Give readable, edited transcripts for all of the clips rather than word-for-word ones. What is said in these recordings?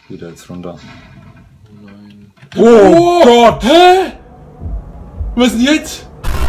Wieder jetzt runter. Oh nein. Oh Gott! Hä? Was ist denn jetzt?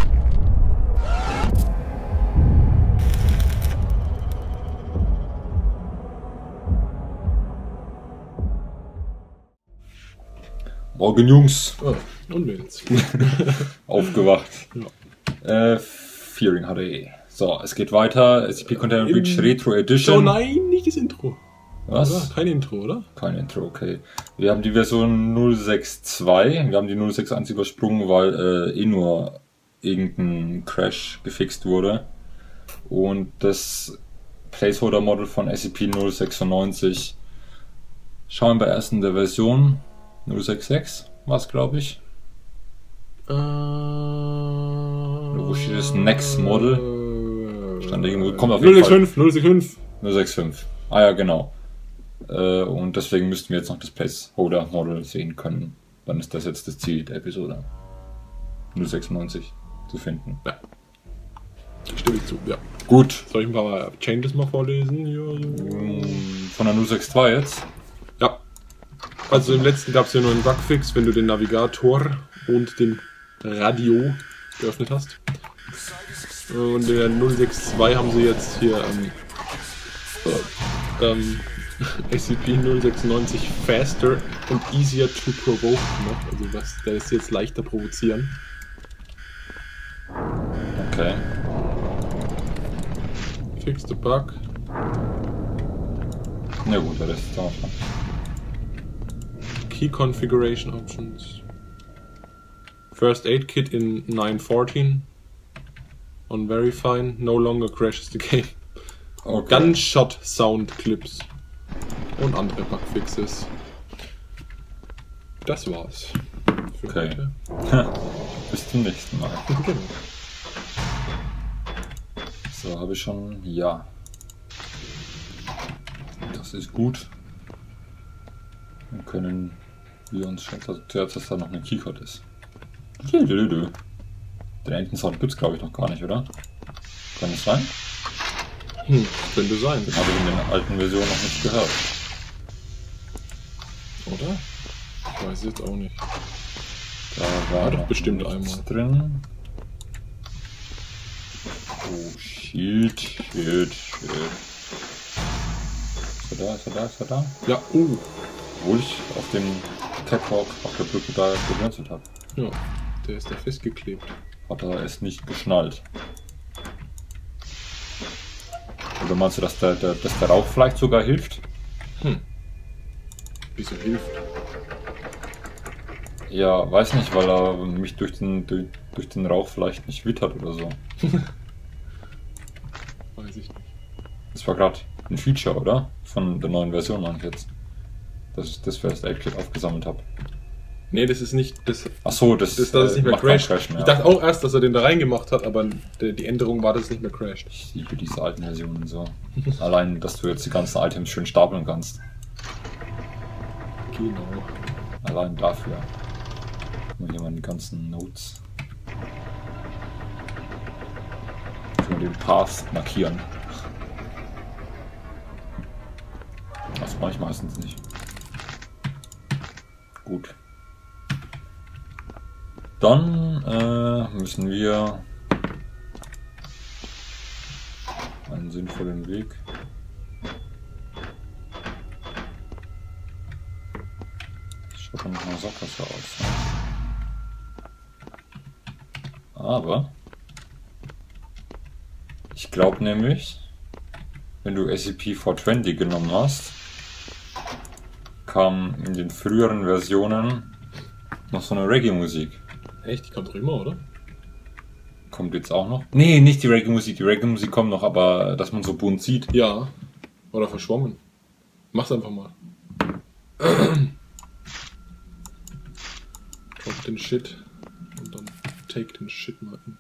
Morgen, Jungs. Oh, und Mädels. Aufgewacht. Ja. Fearing HD. So, es geht weiter. SCP Container Breach Retro Edition. Oh nein, nicht das Intro. Was? Oder? Kein Intro, oder? Kein Intro, okay. Wir haben die Version 062. Wir haben die 061 übersprungen, weil nur irgendein Crash gefixt wurde. Und das Placeholder-Model von SCP-096 schauen wir erst in der Version 066, was glaube ich. Wo steht das Next Model? Stand irgendwo, kommt auf jeden 065, 065. Ah ja, genau. Und deswegen müssten wir jetzt noch das Placeholder-Model sehen können. Dann ist das jetzt das Ziel der Episode. 096 zu finden. Ja. Stimme ich zu, ja. Gut. Soll ich ein paar Changes mal vorlesen? Hier, so? Von der 062 jetzt? Ja. Also im letzten gab es ja nur einen Bugfix, wenn du den Navigator und den Radio geöffnet hast. Und in der 062 haben sie jetzt hier SCP-096 faster and easier to provoke gemacht. Also der ist jetzt leichter provozieren. Okay. Fix the bug. Na gut, das ist auch schon. Key configuration options. First aid kit in 914. On very fine. No longer crashes the game. Okay. Gunshot Sound Clips. Und andere Bugfixes. Das war's. Für Okay. heute. Bis zum nächsten Mal. Genau. So, habe ich schon. Ja. Das ist gut. Dann können wir uns schon zuerst, dass da noch eine Keycard ist. Den Entensound gibt es glaube ich noch gar nicht, oder? Kann es sein? Könnte sein. Den habe ich in den alten Versionen noch nicht gehört. Oder? Ich weiß jetzt auch nicht. Da war doch noch bestimmt nichts einmal. drin. Oh shit. Ist er da? Ist er da? Ja, Obwohl ich auf dem Catwalk auf der Brücke da geblendet habe. ja, der ist da festgeklebt. Hat er es nicht geschnallt. Oder meinst du, dass der Rauch vielleicht sogar hilft? Wieso hilft? Ja, weiß nicht, weil er mich durch den Rauch vielleicht nicht wittert oder so. Weiß ich nicht. Das war gerade ein Feature, oder? Von der neuen Version, meine ich jetzt. Dass ich das First Aid Kit aufgesammelt habe. Nee, das ist nicht. Achso, das ist nicht mehr macht keinen crasht. Crash mehr. Ich dachte auch erst, dass er den da reingemacht hat, aber die Änderung war, dass es nicht mehr crasht. Ich liebe diese alten Versionen so. Allein, dass du jetzt die ganzen Items schön stapeln kannst. Genau. Allein dafür. Mal hier meine ganzen Notes. Für den Path markieren. Das mache ich meistens nicht. Gut. Dann müssen wir einen sinnvollen Weg. Schaut dann noch mal Sackgasse aus. Ne? Aber ich glaube nämlich, wenn du SCP-420 genommen hast, kam in den früheren Versionen noch so eine Reggae-Musik. Echt? Die kommt doch immer, oder? Kommt jetzt auch noch? Nee, nicht die Reggae-Musik. Die Reggae-Musik kommt noch, aber dass man so bunt sieht. Ja. Oder verschwommen. Mach's einfach mal. Drop den Shit. Und dann take den Shit mal in.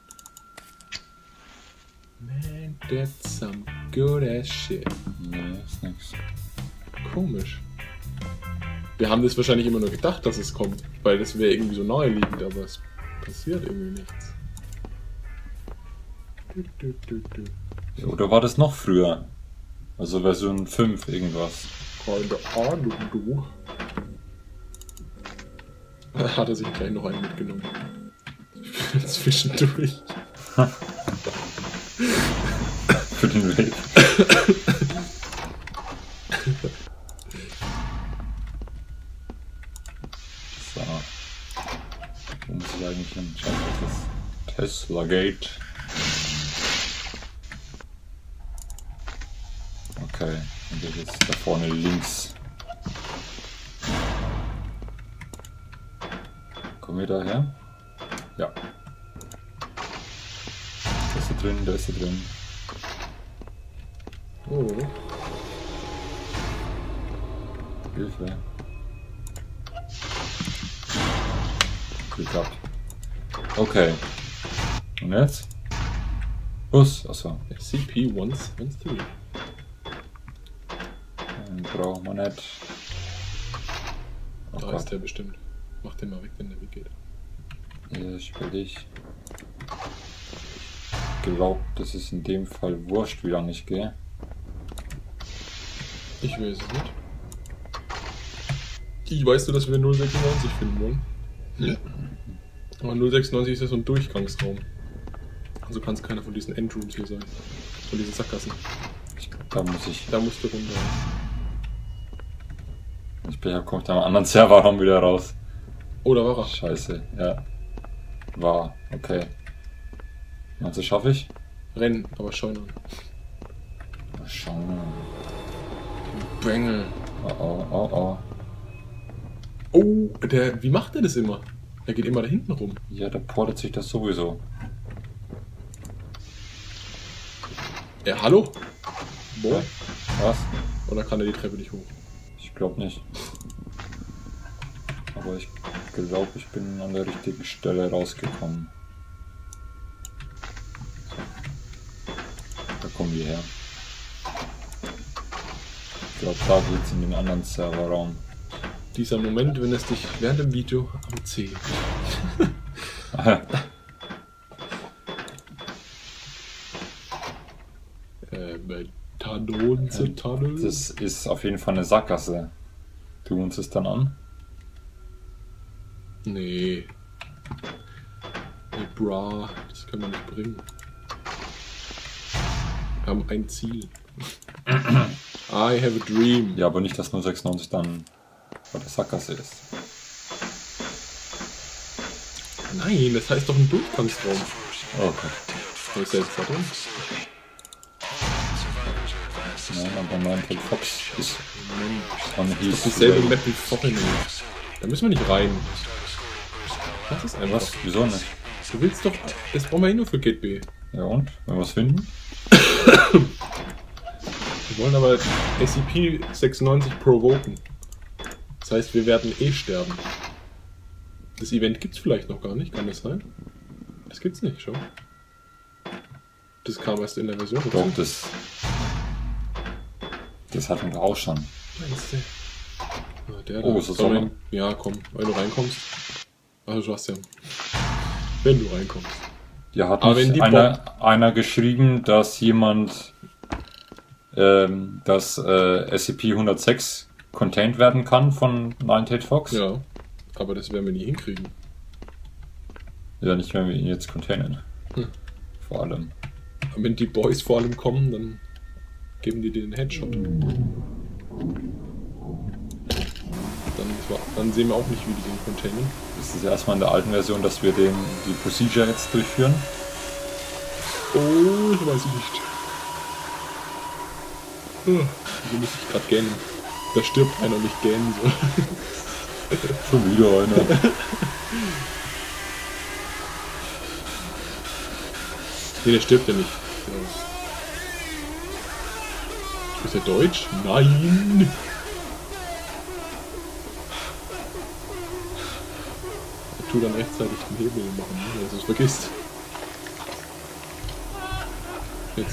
Man, that's some good ass shit. Nee, ist nix. Komisch. Wir haben das wahrscheinlich immer nur gedacht, dass es kommt, weil das wäre irgendwie so naheliegend, aber es passiert irgendwie nichts. Oder war das noch früher? Also Version 5 irgendwas. Keine Ahnung, du. Hat er sich gleich noch einen mitgenommen. Zwischendurch. Für den Weg. So. Wo muss ich eigentlich hin? Schau, das ist Tesla Gate. Okay, und das ist da vorne links. Kommen wir daher? Ja. Da ist er drin, da ist er drin. Oh. Hilfe. Glück gehabt. Okay. Und jetzt? Bus, achso. SCP-113. Braucht man nicht. Oh Da Gott. ist der bestimmt. Mach den mal weg, den Navigator. Ja, ich will dich. Ich glaube, das ist in dem Fall wurscht, wie lange ich gehe. Ich weiß es nicht. Weißt du, dass wir 096 finden wollen? Ja. Aber 096 ist ja so ein Durchgangsraum. Also kann es keiner von diesen Endrooms hier sein. Von diesen Sackgassen. Ich glaube, da muss ich. Da musst du runter. Ich bin ja, komme da am anderen Serverraum wieder raus. Oh, da war er. Scheiße, ja. War, okay. Meinst du, schaffe ich? Rennen, aber schau an. Mal schauen. Bengel. Oh, oh, oh, oh. Oh, wie macht der das immer? Er geht immer da hinten rum. Ja, da portet sich das sowieso. Ja, hallo? Wo? Was? Oder kann er die Treppe nicht hoch? Ich glaube nicht. Aber ich glaube, ich bin an der richtigen Stelle rausgekommen. Da kommen wir her. Ich glaube, da geht's in den anderen Serverraum. Dieser Moment, wenn es dich während dem Video am C. Tunnel zu Tunnel. Das ist auf jeden Fall eine Sackgasse. Tu uns es dann an? Nee. Nee, bra, das kann man nicht bringen. Wir haben ein Ziel. I have a dream. Ja, aber nicht, dass 096 dann bei der Sackgasse ist. Nein, das heißt doch ein Durchgangsraum. Okay. Was ist jetzt da drin? Nein, aber 9 Fox ist on Das his ist dieselbe way. Map wie vorhin. Da müssen wir nicht rein. Das ist einfach. Was? Wieso nicht? Du willst doch. Das brauchen wir eh nur für Gate B. Ja und? Wenn wir was finden? Wir wollen aber SCP-96 provoken. Das heißt, wir werden eh sterben. Das Event gibt's vielleicht noch gar nicht, kann das sein? Das gibt's nicht, schau. Das kam erst in der Version. Doch, das hatten wir auch schon. Meinst du? Ah, der Oh, da. ist das Soll Sommer? man- Ja, komm, wenn du reinkommst. Also du hast ja. Wenn du reinkommst. Ja, hat Aber wenn die nicht einer geschrieben, dass jemand dass SCP-106 contained werden kann von 9 Fox? Ja. Aber das werden wir nie hinkriegen. Ja, nicht, wenn wir ihn jetzt containen. Hm. Vor allem. Und wenn die Boys vor allem kommen, dann geben die dir den Headshot. Dann sehen wir auch nicht, wie die den containen. Das ist erstmal in der alten Version, dass wir die Procedure jetzt durchführen. Oh, das weiß ich nicht. Wieso muss ich gerade gähnen? Da stirbt einer und ich gähnen so. Schon wieder einer. Nee, der stirbt ja nicht. Ist er deutsch? Nein! Tu dann rechtzeitig den Hebel machen, dass du es vergisst. Jetzt.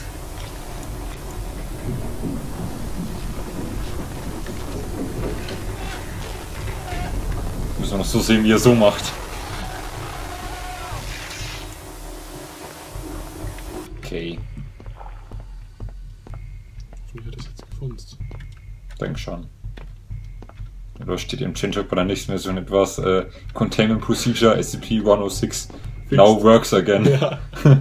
Müssen wir noch so sehen, wie er so macht. Okay, Wie hat das jetzt gefunden? denk schon. Oder steht im Changelog bei der nächsten Version etwas, Containment Procedure SCP-106 Fixed. now works again. Ja.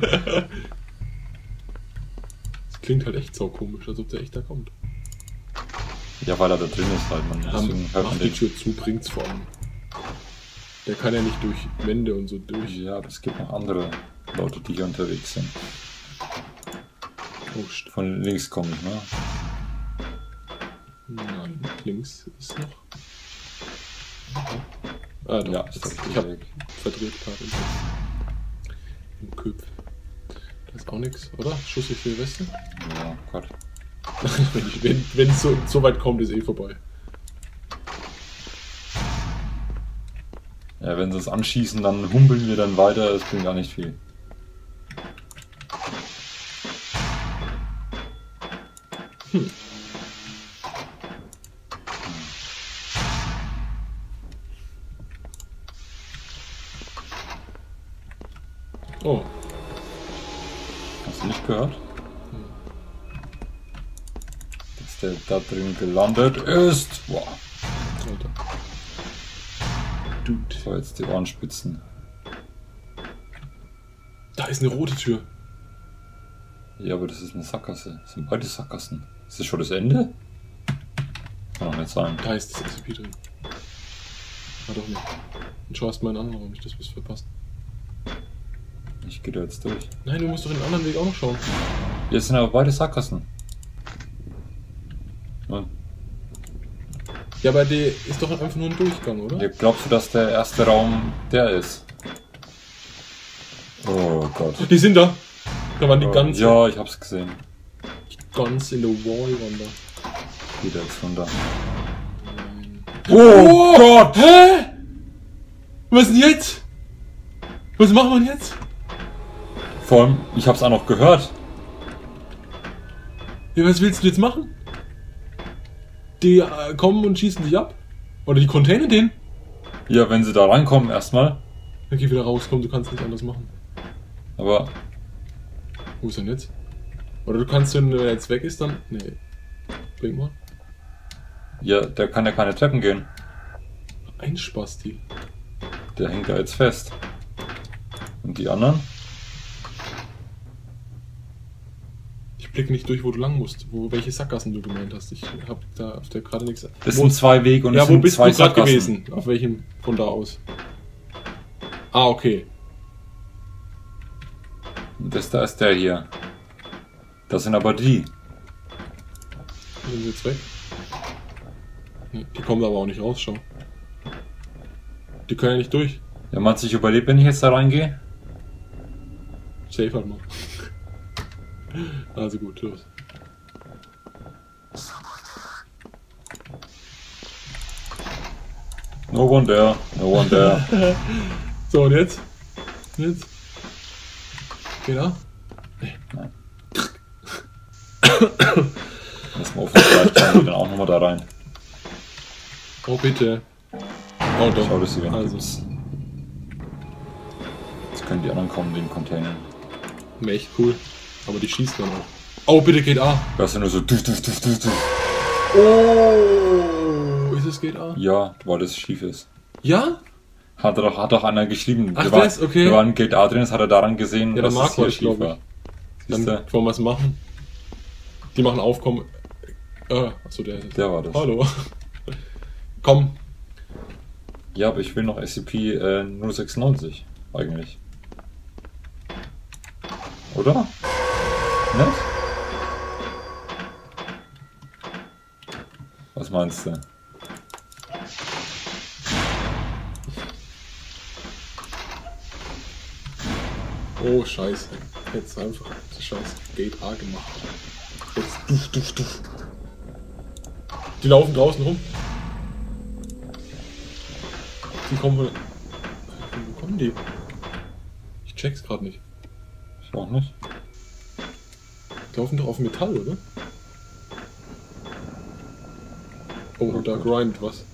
Das klingt halt echt so komisch, als ob der echt da kommt. Ja, weil er da drin ist halt, man. Deswegen hört Mach man die den. Tür zu, bringt's vor allem. Der kann ja nicht durch Wände und so durch. Ja, aber es gibt noch andere Leute, die hier unterwegs sind. Oh, Von links komme ich, ne? nein, links ist noch. Ah, doch. Ja, ist Jetzt, das ich hab weg. verdreht gerade im Köpf. Da ist auch nichts, oder? Schuss ich für Weste? Ja, Gott. wenn es so weit kommt, ist eh vorbei. Ja, wenn sie es anschießen, dann humpeln wir dann weiter, das bringt gar nicht viel. Oh, Hast du nicht gehört? Dass der da drin gelandet ist. Boah. Alter. Dude. So, jetzt die Ohrenspitzen. Da ist eine rote Tür. Ja, aber das ist eine Sackgasse. Das sind beide Sackgassen. Ist das schon das Ende? Kann doch nicht sein. Da ist das SCP drin. Ah, doch nicht. Und schau erst mal in den anderen Raum, nicht, dass wir es verpassen. Ich gehe da jetzt durch. Nein, du musst doch in den anderen Weg auch noch schauen. Jetzt sind aber beide Sackgassen. Und Ja, aber der ist doch einfach nur ein Durchgang, oder? glaubst du, dass der erste Raum der ist? Oh Gott. Die sind da! Da waren die Oh, ganz, ja, ich hab's gesehen. ganz in the wall waren da. Geht jetzt runter. Nein. Oh Gott! Hä? Was denn jetzt? Was machen wir jetzt? Vor allem, ich hab's auch noch gehört. Ja, was willst du jetzt machen? Die kommen und schießen dich ab? Oder die containen den? Ja, wenn sie da reinkommen erstmal. Dann geh wieder raus, komm, du kannst nicht anders machen. Aber Wo ist er denn jetzt? Oder du kannst, wenn er jetzt weg ist, dann... Nee. Bring mal. ja, der kann ja keine Treppen gehen. Ein Spasti. Der hängt da jetzt fest. Und die anderen? Ich blick nicht durch, wo du lang musst. Welche Sackgassen du gemeint hast. Ich hab da auf der gerade nichts... Das sind zwei Wege und Ja, es wo sind bist zwei du gerade Sackgassen. gewesen? Auf welchem von da aus? Ah, okay. Und das da ist der hier. Das sind aber die. Sind sie jetzt weg? Nee, die kommen da aber auch nicht raus, schau. Die können ja nicht durch. Ja, meinst du, ich überlebe, wenn ich jetzt da reingehe? Safe halt mal. Also gut, los. No one there, no one there. So, und jetzt? Jetzt? Geht er? Nein. Lass mal offen, vielleicht kann ich dann auch nochmal da rein. Oh, bitte. Oh, doch. Schau, dass sie wenn Also, gibt's. Jetzt können die anderen kommen, den Container. echt cool. Aber die schießt dann auch. Oh, bitte geht A. Das ist ja nur so. Oh, ist es geht A? Ja, weil das schief ist. Ja? Hat doch einer geschrieben. Ach, Wir waren- das? Okay. Wir waren Gate A drin, das hat er daran gesehen, Ja, der dass Mark es hier war ich, schief glaub ich. war. Dann Siehste? wollen wir es machen. Die machen Aufkommen. Achso, der ist es. Der war das. Hallo. Komm. Ja, aber ich will noch SCP 096 eigentlich. Oder? Nicht? Was meinst du? Oh, scheiße. Jetzt einfach das scheiß Gate A gemacht. Jetzt duf. Die laufen draußen rum. Die kommen von... Wo kommen die? Ich check's gerade nicht. Ich auch nicht. Die laufen doch auf Metall, oder? Oh, da grindet was.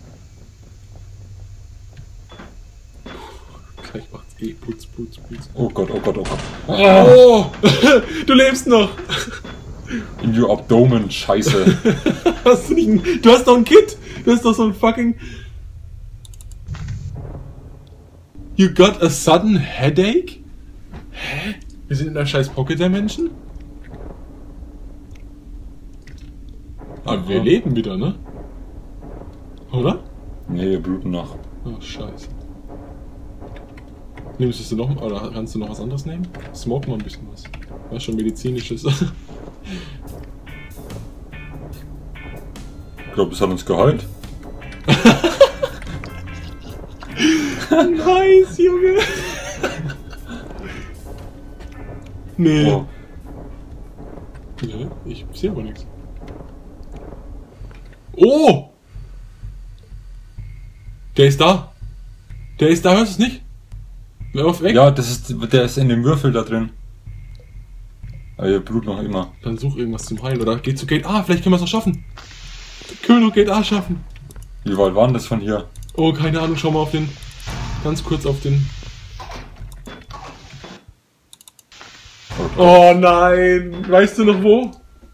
Gleich macht's eh Putz. Oh Gott. Oh! Du lebst noch! In your abdomen, scheiße. Hast du nicht ein, du hast doch ein Kit! Das ist doch so ein fucking... You got a sudden headache? Hä? Wir sind in der scheiß Pocket der Menschen? Aber wir leben wieder, ne? Oder? Nee, wir bluten noch. Oh, scheiße. Nimmst du noch, oder kannst du noch was anderes nehmen? Smoke mal ein bisschen was. Was schon medizinisches. Ich glaube, es hat uns geheilt. Nice, Junge! Nee. Oh. Nee, ich sehe aber nichts. Oh! Der ist da! Der ist da, hörst du es nicht? Lauf weg! Ja, der ist in dem Würfel da drin. Aber ihr blut noch immer. Dann such irgendwas zum Heilen, oder geh zu Gate A, vielleicht können wir es noch schaffen. Können wir noch Gate A schaffen? Wie weit waren das von hier? Oh, keine Ahnung, schau mal auf den... Ganz kurz auf den... Okay. Oh nein! Weißt du noch wo?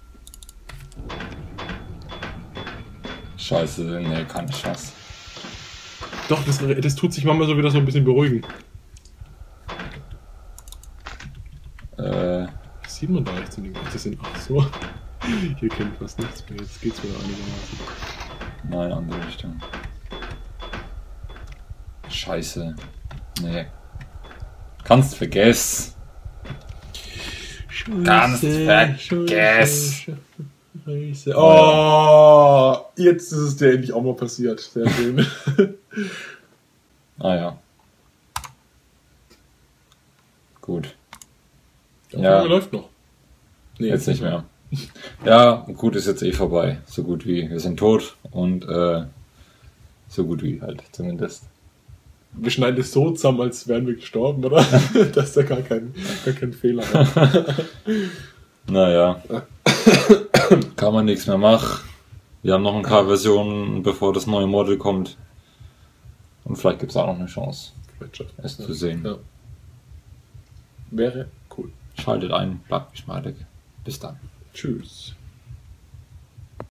Scheiße, nee, keine Chance. Doch, das tut sich manchmal so wieder so ein bisschen beruhigen. Was sieht man da jetzt? Das sind... Ach so. Hier kennt fast nichts mehr. Jetzt geht's wieder einigermaßen. Nein, andere Richtung. Scheiße. Nee. Kannst vergessen. Ganz vergessen. Scheiße. Oh, jetzt ist es dir endlich auch mal passiert. Sehr schön. Ah ja. Gut. Der Ja. Aufnahme läuft noch. Nee, Jetzt nicht mehr. Ja, gut, ist jetzt eh vorbei. So gut wie. Wir sind tot und so gut wie halt zumindest. Wir schneiden das so zusammen, als wären wir gestorben, oder? Dass da gar kein Fehler hat. Naja. Kann man nichts mehr machen. Wir haben noch ein paar Versionen, bevor das neue Model kommt. Und vielleicht gibt es auch noch eine Chance, es zu sehen. Ja. Wäre cool. Schaltet ein, bleibt geschmeidig. Bis dann. Tschüss.